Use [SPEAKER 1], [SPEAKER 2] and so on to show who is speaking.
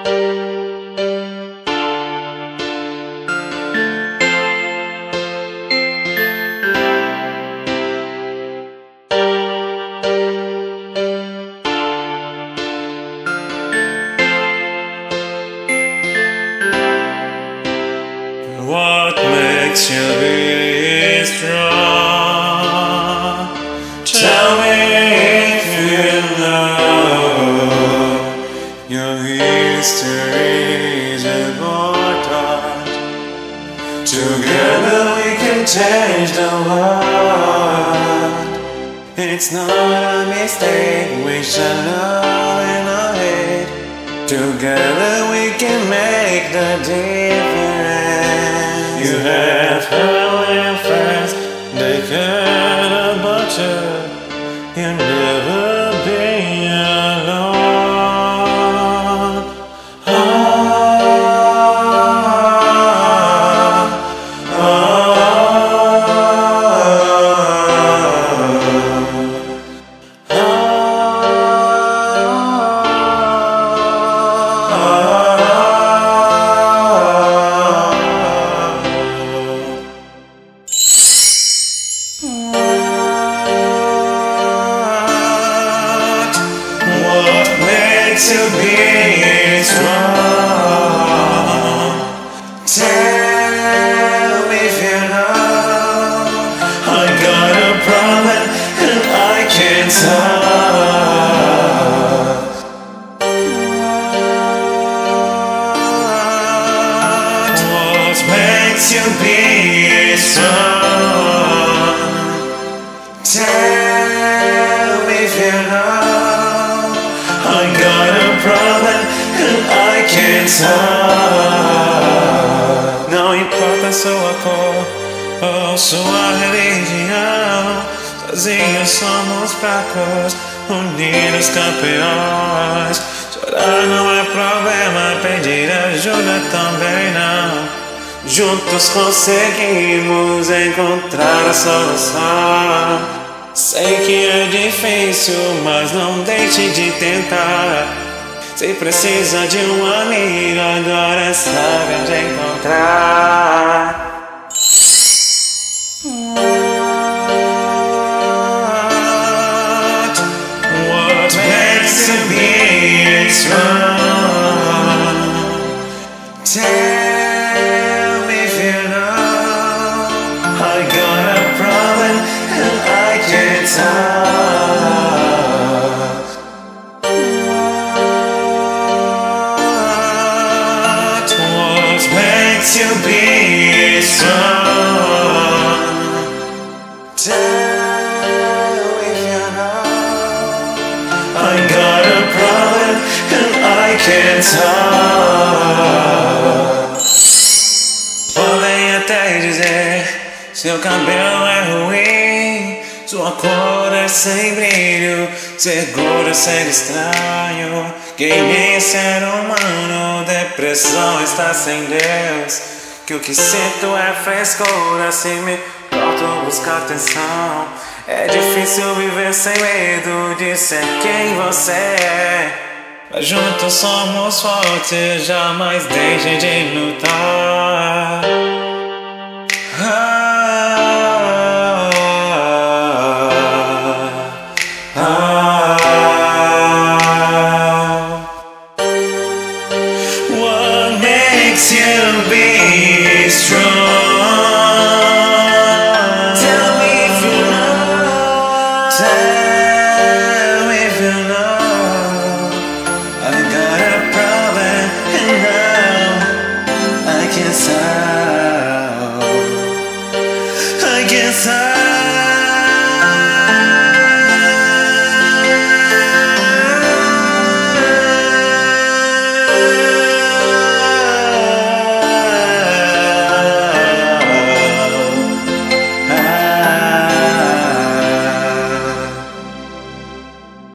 [SPEAKER 1] What makes you be strong? Tell me if you know your history is important. Together we can change the world. It's not a mistake, we shall love and not hate. Together we can make the difference. You have family and friends, they care about you. You'll never be alone. To be strong. Tell me if you know I got a problem and I can't solve. What makes you be strong? Tell me if you know I got a problem and I can't solve. Não importa sua cor ou sua religião, sozinhos somos fracos, unidos campeões. Chorar não é problema, pedir ajuda também não. Juntos conseguimos encontrar a solução. Sei que é difícil, mas não deixe de tentar. Se precisa de um amigo, agora sabe onde encontrar. What makes you be strong? Tell me if you know I got a problem and I can't solve. What makes you be strong? Tell me if you know I got a problem and I can't solve. Podem até dizer seu cabelo é ruim, sua cor é sem brilho, seguro sendo estranho. Quem é ser humano? Depressão está sem Deus. Que o que sinto é frescura, se me corto buscar atenção. É difícil viver sem medo de ser quem você é. Mas juntos somos fortes, jamais deixe de lutar. What makes you be strong? Tell me if you know.